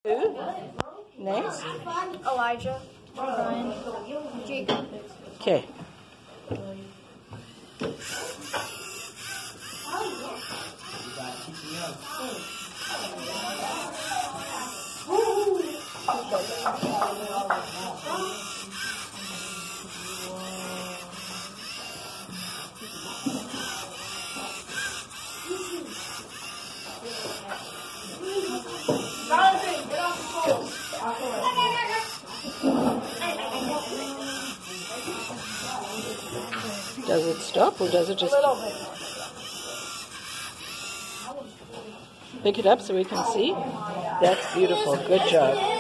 Who? Next? Elijah. Brian. Jacob. Okay. Does it stop or does it just pick it up so we can see? That's beautiful. Good job.